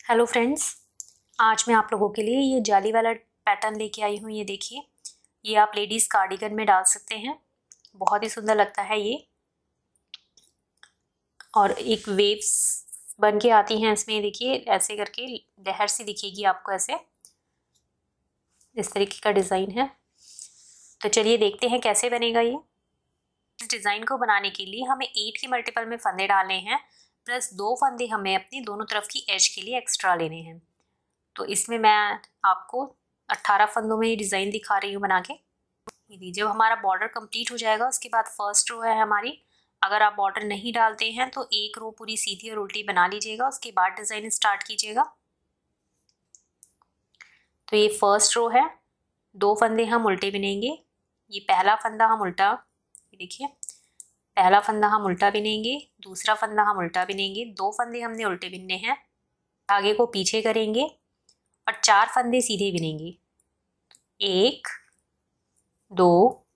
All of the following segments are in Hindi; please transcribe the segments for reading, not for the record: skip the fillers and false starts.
हेलो फ्रेंड्स, आज मैं आप लोगों के लिए ये जाली वाला पैटर्न लेके आई हूँ। ये देखिए, ये आप लेडीज़ कार्डिगन में डाल सकते हैं। बहुत ही सुंदर लगता है ये। और एक वेव्स बन के आती हैं इसमें। देखिए ऐसे करके लहर सी दिखेगी आपको, ऐसे इस तरीके का डिज़ाइन है। तो चलिए देखते हैं कैसे बनेगा ये। इस डिज़ाइन को बनाने के लिए हमें 8 के मल्टीपल में फंदे डालने हैं, प्लस 2 फंदे हमें अपनी दोनों तरफ की एज के लिए एक्स्ट्रा लेने हैं। तो इसमें मैं आपको 18 फंदों में ये डिज़ाइन दिखा रही हूँ बना के। ये जब हमारा बॉर्डर कंप्लीट हो जाएगा उसके बाद फर्स्ट रो है हमारी। अगर आप बॉर्डर नहीं डालते हैं तो एक रो पूरी सीधी और उल्टी बना लीजिएगा, उसके बाद डिज़ाइन स्टार्ट कीजिएगा। तो ये फर्स्ट रो है, 2 फंदे हम उल्टे बिनेंगे। ये पहला फंदा हम उल्टा, ये देखिए पहला फंदा हम उल्टा बिनेंगे, दूसरा फंदा हम उल्टा बिनेंगे। 2 फंदे हमने उल्टे बिनने हैं, धागे को पीछे करेंगे और 4 फंदे सीधे बिनेंगे। 1 2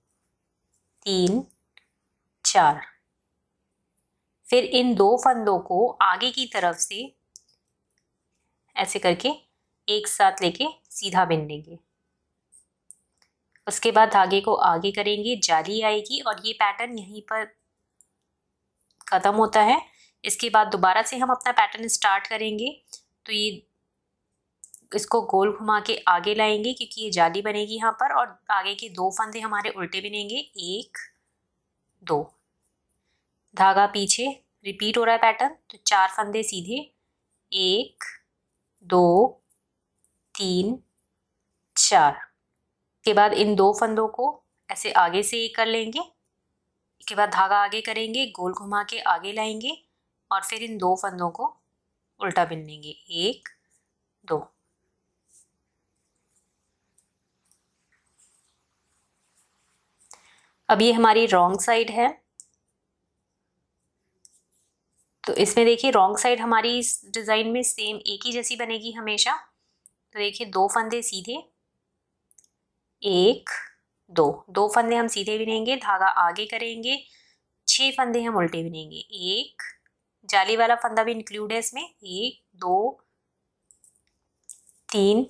3 4। फिर इन 2 फंदों को आगे की तरफ से ऐसे करके एक साथ लेके सीधा बिन लेंगे। उसके बाद धागे को आगे करेंगे, जाली आएगी और ये पैटर्न यहीं पर ख़त्म होता है। इसके बाद दोबारा से हम अपना पैटर्न स्टार्ट करेंगे। तो ये इसको गोल घुमा के आगे लाएंगे क्योंकि ये जाली बनेगी यहाँ पर, और आगे के 2 फंदे हमारे उल्टे बिनेंगे। 1 2, धागा पीछे, रिपीट हो रहा है पैटर्न। तो 4 फंदे सीधे, 1 2 3 4। के बाद इन 2 फंदों को ऐसे आगे से एक कर लेंगे। इसके बाद धागा आगे करेंगे, गोल घुमा के आगे लाएंगे और फिर इन 2 फंदों को उल्टा बिन लेंगे। 1 2। अब ये हमारी रॉन्ग साइड है। तो इसमें देखिए रॉन्ग साइड हमारी इस डिज़ाइन में सेम एक ही जैसी बनेगी हमेशा। तो देखिए 2 फंदे सीधे, 1 2 फंदे हम सीधे बिनेंगे, धागा आगे करेंगे, 6 फंदे हम उल्टे बिनेंगे। 1, जाली वाला फंदा भी इंक्लूड है इसमें। 1 2 3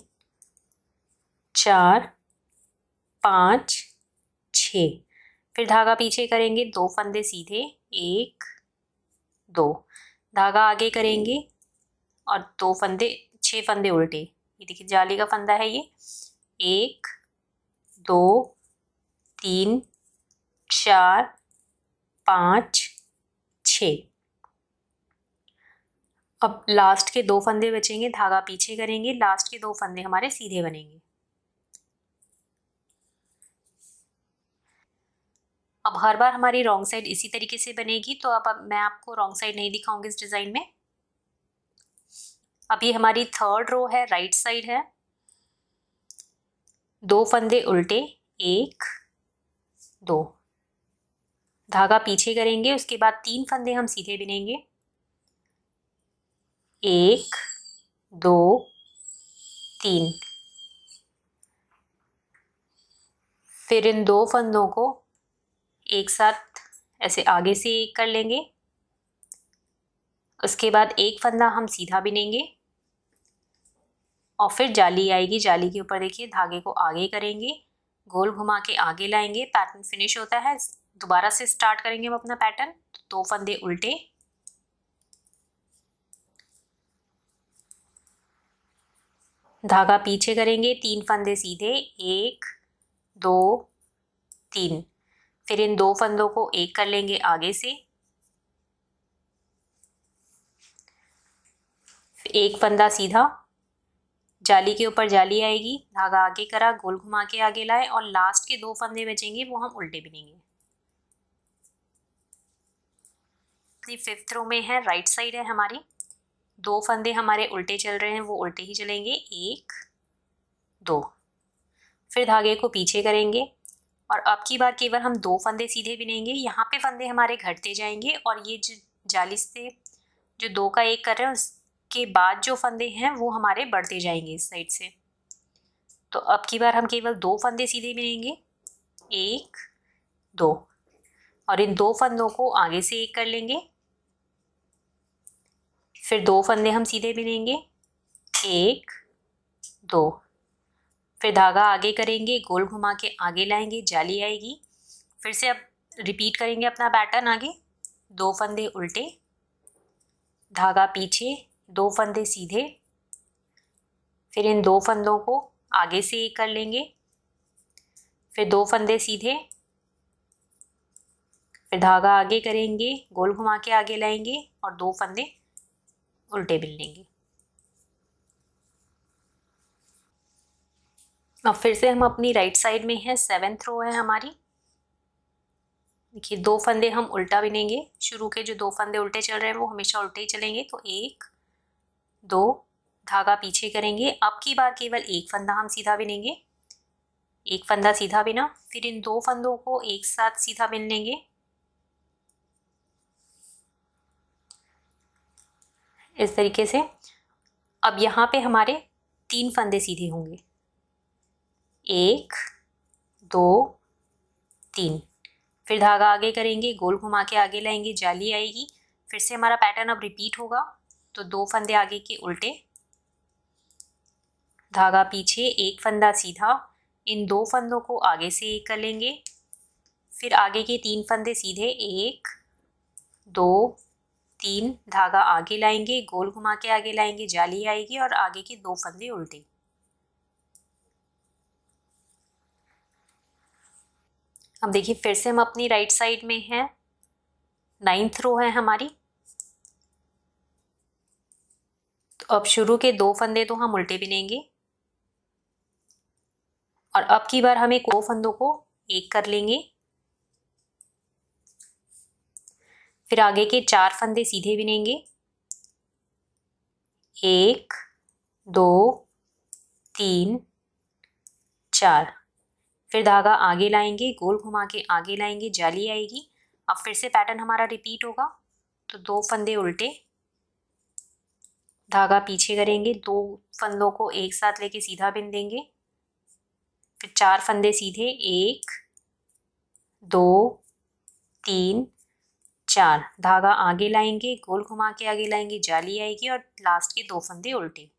4 5 6। फिर धागा पीछे करेंगे, 2 फंदे सीधे, 1 2, धागा आगे करेंगे और 2 फंदे, 6 फंदे उल्टे। ये देखिए जाली का फंदा है ये। 1 2 3 4 5 6। अब लास्ट के 2 फंदे बचेंगे, धागा पीछे करेंगे, लास्ट के 2 फंदे हमारे सीधे बनेंगे। अब हर बार हमारी रॉन्ग साइड इसी तरीके से बनेगी। तो अब मैं आपको रॉन्ग साइड नहीं दिखाऊंगी इस डिज़ाइन में। अब ये हमारी थर्ड रो है, राइट साइड है। 2 फंदे उल्टे, 1 2, धागा पीछे करेंगे, उसके बाद 3 फंदे हम सीधे बिनेंगे। 1 2 3। फिर इन 2 फंदों को एक साथ ऐसे आगे से एक कर लेंगे। उसके बाद एक फंदा हम सीधा बिनेंगे और फिर जाली आएगी। जाली के ऊपर देखिए धागे को आगे करेंगे, गोल घुमा के आगे लाएंगे, पैटर्न फिनिश होता है। दोबारा से स्टार्ट करेंगे हम अपना पैटर्न। 2 फंदे उल्टे, धागा पीछे करेंगे, 3 फंदे सीधे, 1 2 3। फिर इन 2 फंदों को एक कर लेंगे आगे से, एक फंदा सीधा, जाली के ऊपर जाली आएगी, धागा आगे करा, गोल घुमा के आगे लाए और लास्ट के 2 फंदे बचेंगे वो हम उल्टे बिनेंगे। 5th रो में है, राइट साइड है हमारी। 2 फंदे हमारे उल्टे चल रहे हैं, वो उल्टे ही चलेंगे। 1 2। फिर धागे को पीछे करेंगे और अब की बार केवल हम 2 फंदे सीधे बिनेंगे। यहाँ पे फंदे हमारे घटते जाएंगे और ये जो जाली से जो 2 का 1 कर रहे हैं उसके बाद जो फंदे हैं वो हमारे बढ़ते जाएंगे इस साइड से। तो अब की बार हम केवल 2 फंदे सीधे बिनेंगे, 1 2, और इन 2 फंदों को आगे से एक कर लेंगे। फिर 2 फंदे हम सीधे बिनेंगे, एक, दो। फिर धागा आगे करेंगे, गोल घुमा के आगे लाएंगे, जाली आएगी। फिर से अब रिपीट करेंगे अपना पैटर्न आगे। 2 फंदे उल्टे, धागा पीछे, 2 फंदे सीधे। फिर इन 2 फंदों को आगे से एक कर लेंगे, फिर 2 फंदे सीधे, फिर धागा आगे करेंगे, गोल घुमा के आगे लाएंगे और 2 फंदे उल्टे बिन लेंगे। अब फिर से हम अपनी राइट साइड में है, 7th रो है हमारी। देखिए 2 फंदे हम उल्टा बिनेंगे। शुरू के जो 2 फंदे उल्टे चल रहे हैं वो हमेशा उल्टे ही चलेंगे। तो 1, 2, धागा पीछे करेंगे। अब की बार केवल 1 फंदा हम सीधा बिनेंगे। 1 फंदा सीधा बिना, फिर इन 2 फंदों को एक साथ सीधा बिन लेंगे। इस तरीके से। अब यहाँ पे हमारे 3 फंदे सीधे होंगे। 1, 2, 3। फिर धागा आगे करेंगे, गोल घुमा के आगे लाएंगे, जाली आएगी। फिर से हमारा पैटर्न अब रिपीट होगा। तो 2 फंदे आगे के उल्टे, धागा पीछे, 1 फंदा सीधा। इन 2 फंदों को आगे से एक कर लेंगे। फिर आगे के 3 फंदे सीधे, 1, 2, 3। धागा आगे लाएंगे, गोल घुमा के आगे लाएंगे, जाली आएगी और आगे के 2 फंदे उल्टे। अब देखिए फिर से हम अपनी राइट साइड में हैं, 9th रो है हमारी। तो अब शुरू के 2 फंदे तो हम उल्टे बिनेंगे और अब की बार हमें 2 फंदों को एक कर लेंगे। फिर आगे के 4 फंदे सीधे बिनेंगे। 1, 2, 3, 4। फिर धागा आगे लाएंगे, गोल घुमा के आगे लाएंगे, जाली आएगी। अब फिर से पैटर्न हमारा रिपीट होगा। तो 2 फंदे उल्टे, धागा पीछे करेंगे, 2 फंदों को एक साथ लेके सीधा बिन देंगे। फिर 4 फंदे सीधे, 1, 2, 3, 4। धागा आगे लाएंगे, गोल घुमा के आगे लाएंगे, जाली आएगी और लास्ट के 2 फंदे उल्टे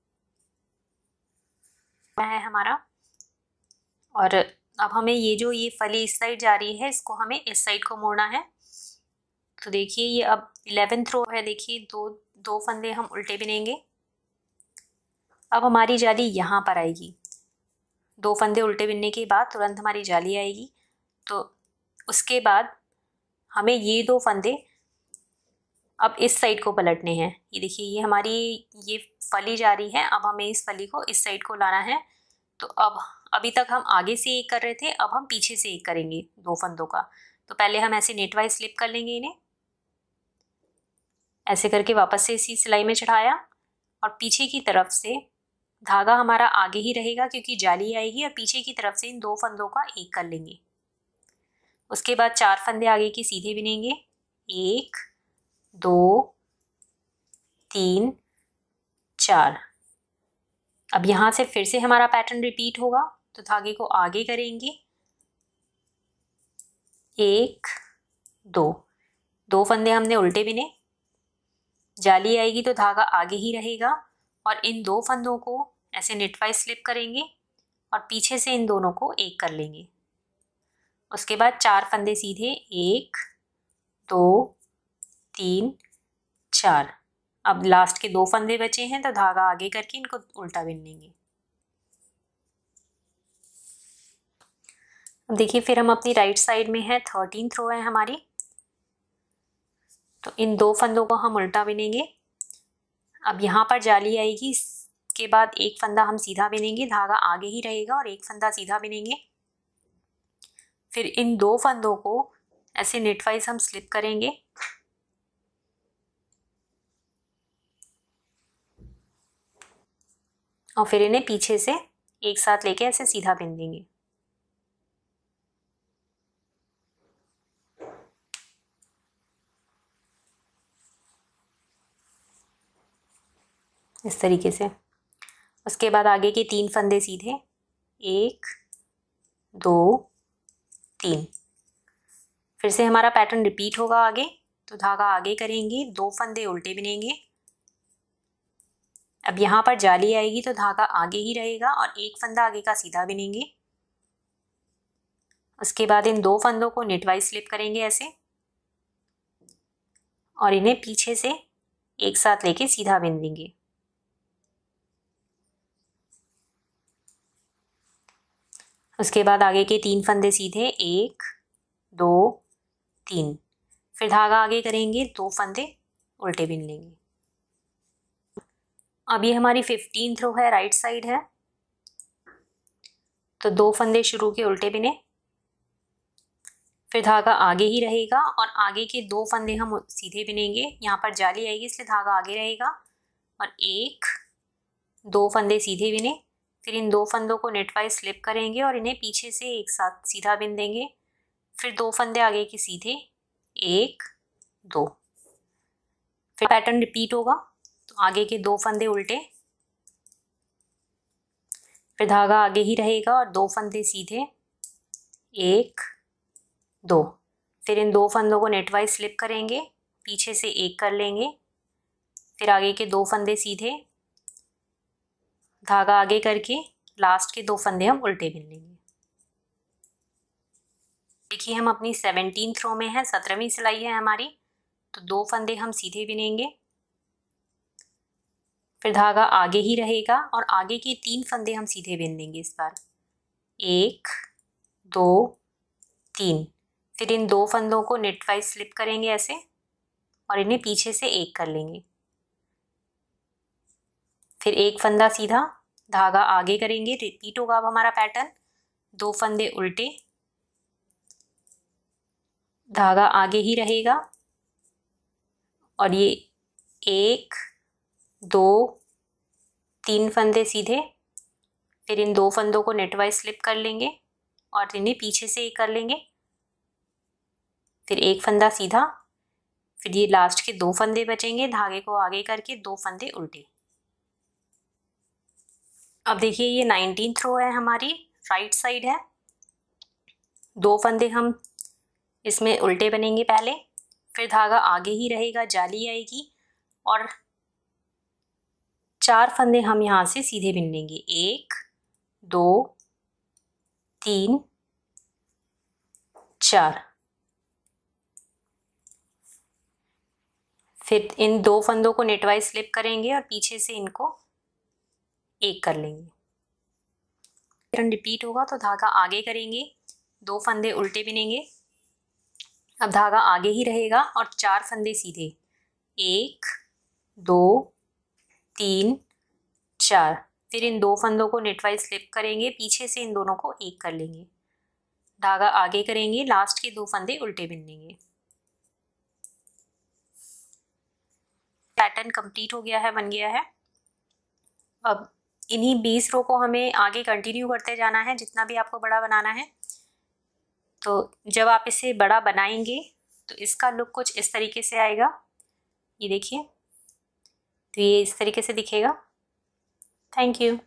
है हमारा। और अब हमें ये फली इस साइड जा रही है, इसको हमें इस साइड को मोड़ना है। तो देखिए ये अब 11th रो है। देखिए 2 फंदे हम उल्टे बिनेंगे। अब हमारी जाली यहाँ पर आएगी। 2 फंदे उल्टे बिनने के बाद तुरंत हमारी जाली आएगी। तो उसके बाद हमें ये 2 फंदे अब इस साइड को पलटने हैं। ये देखिए ये हमारी ये फली जा रही है, अब हमें इस फली को इस साइड को लाना है। तो अब अभी तक हम आगे से एक कर रहे थे, अब हम पीछे से एक करेंगे 2 फंदों का। तो पहले हम ऐसे नेट वाइज स्लिप कर लेंगे इन्हें, ऐसे करके वापस से इसी सिलाई में चढ़ाया और पीछे की तरफ से धागा हमारा आगे ही रहेगा क्योंकि जाली आएगी और पीछे की तरफ से इन 2 फंदों का एक कर लेंगे। उसके बाद 4 फंदे आगे के सीधे बिनेंगे। 1, 2, 3, 4। अब यहाँ से फिर से हमारा पैटर्न रिपीट होगा। तो धागे को आगे करेंगे, 1, 2 फंदे हमने उल्टे बिने, जाली आएगी तो धागा आगे ही रहेगा और इन 2 फंदों को ऐसे नेट वाइज स्लिप करेंगे और पीछे से इन दोनों को एक कर लेंगे। उसके बाद 4 फंदे सीधे, 1, 2, 3, 4। अब लास्ट के 2 फंदे बचे हैं तो धागा आगे करके इनको उल्टा बिन लेंगे। अब देखिए फिर हम अपनी राइट साइड में है, 13th रो है हमारी। तो इन 2 फंदों को हम उल्टा बिनेंगे। अब यहाँ पर जाली आएगी, इसके बाद 1 फंदा हम सीधा बिनेंगे, धागा आगे ही रहेगा और 1 फंदा सीधा बिनेंगे। फिर इन 2 फंदों को ऐसे नेट वाइज हम स्लिप करेंगे और फिर इन्हें पीछे से एक साथ लेके ऐसे सीधा बिन देंगे। इस तरीके से। उसके बाद आगे के 3 फंदे सीधे, 1, 2, 3। फिर से हमारा पैटर्न रिपीट होगा आगे। तो धागा आगे करेंगे, 2 फंदे उल्टे बिनेंगे, अब यहाँ पर जाली आएगी तो धागा आगे ही रहेगा और एक फंदा आगे का सीधा बिनेंगे। उसके बाद इन 2 फंदों को निटवाइज स्लिप करेंगे ऐसे और इन्हें पीछे से एक साथ लेके सीधा बिन देंगे। उसके बाद आगे के 3 फंदे सीधे, 1 2 3, फिर धागा आगे करेंगे, 2 फंदे उल्टे बिन लेंगे। अब ये हमारी 15th रो है, राइट साइड है, तो 2 फंदे शुरू के उल्टे बिने, फिर धागा आगे ही रहेगा और आगे के 2 फंदे हम सीधे बिनेंगे। यहाँ पर जाली आएगी इसलिए धागा आगे रहेगा और 1 2 फंदे सीधे बिने, फिर इन 2 फंदों को नेटवाइज स्लिप करेंगे और इन्हें पीछे से एक साथ सीधा बिन देंगे। फिर 2 फंदे आगे के सीधे, 1 2, फिर पैटर्न रिपीट होगा। तो आगे के 2 फंदे उल्टे, फिर धागा आगे ही रहेगा और 2 फंदे सीधे, 1 2, फिर इन 2 फंदों को नेटवाइज स्लिप करेंगे, पीछे से एक कर लेंगे, फिर आगे के 2 फंदे सीधे, धागा आगे करके लास्ट के 2 फंदे हम उल्टे बिन लेंगे। देखिए हम अपनी 17th रो में है, 17वीं सिलाई है हमारी, तो 2 फंदे हम सीधे बिनेंगे, फिर धागा आगे ही रहेगा और आगे के 3 फंदे हम सीधे बिन देंगे इस बार, 1 2 3, फिर इन 2 फंदों को नेटवाइज स्लिप करेंगे ऐसे और इन्हें पीछे से एक कर लेंगे, फिर एक फंदा सीधा, धागा आगे करेंगे, रिपीट होगा अब हमारा पैटर्न, 2 फंदे उल्टे, धागा आगे ही रहेगा और ये 1 2 3 फंदे सीधे, फिर इन 2 फंदों को नेटवाइज स्लिप कर लेंगे और इन्हें पीछे से एक कर लेंगे, फिर एक फंदा सीधा, फिर ये लास्ट के 2 फंदे बचेंगे, धागे को आगे करके 2 फंदे उल्टे। अब देखिए ये 19th रो है हमारी, राइट साइड है, 2 फंदे हम इसमें उल्टे बनेंगे पहले, फिर धागा आगे ही रहेगा, जाली आएगी और 4 फंदे हम यहाँ से सीधे बिन लेंगे, 1 2 3 4, फिर इन 2 फंदों को नेटवाइज स्लिप करेंगे और पीछे से इनको एक कर लेंगे। पैटर्न रिपीट होगा तो धागा आगे करेंगे, 2 फंदे उल्टे बिनेंगे, अब धागा आगे ही रहेगा और 4 फंदे सीधे, 1 2 3 4, फिर इन 2 फंदों को नेटवाइज स्लिप करेंगे, पीछे से इन दोनों को एक कर लेंगे, धागा आगे करेंगे, लास्ट के 2 फंदे उल्टे बिन लेंगे। पैटर्न कंप्लीट हो गया है, बन गया है। अब इन्हीं 20 रो को हमें आगे कंटिन्यू करते जाना है, जितना भी आपको बड़ा बनाना है। तो जब आप इसे बड़ा बनाएंगे तो इसका लुक कुछ इस तरीके से आएगा, ये देखिए, तो ये इस तरीके से दिखेगा। Thank you.